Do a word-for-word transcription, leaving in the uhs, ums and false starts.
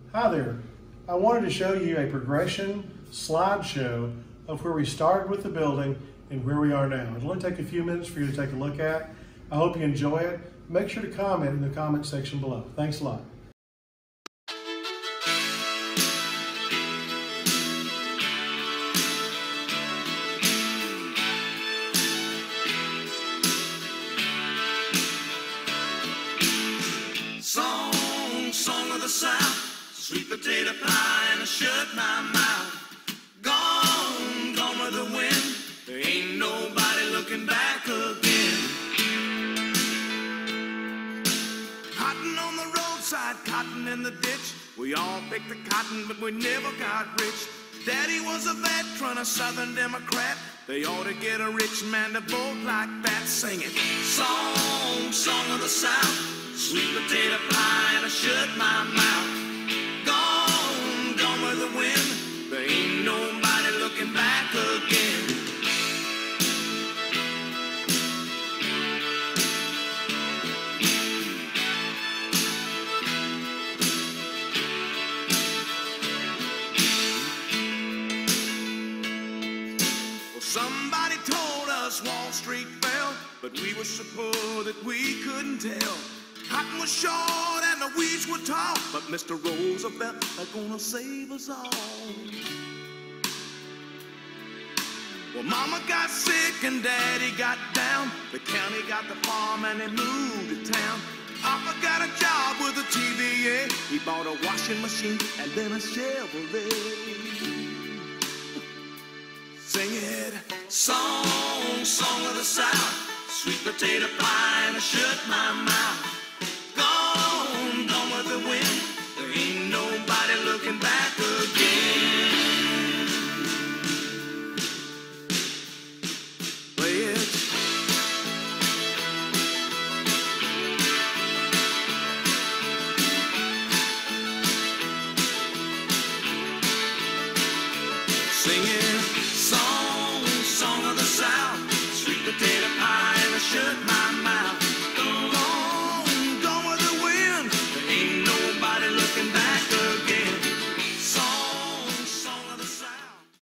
Hi there. I wanted to show you a progression slideshow of where we started with the building and where we are now. It'll only take a few minutes for you to take a look at. I hope you enjoy it. Make sure to comment in the comment section below. Thanks a lot. Song, song of the South, sweet potato pie and a shut my mouth. Gone, gone with the wind, there ain't nobody looking back again. Cotton on the roadside, cotton in the ditch. We all picked the cotton, but we never got rich. Daddy was a veteran, a Southern Democrat. They ought to get a rich man to vote like that. Sing it. Song, song of the South, sweet potato pie and I shut my mouth. Gone, gone with the wind, there ain't nobody looking back again. Well, somebody told us Wall Street fell, but we were so poor that we couldn't tell. Cotton was short and the weeds were tall, but Mister Roosevelt is gonna save us all. Well, Mama got sick and Daddy got down. The county got the farm and they moved to town. Papa got a job with a T V A. He bought a washing machine and then a Chevrolet. Sing it. Song, song of the South, sweet potato pie and I shut my mouth.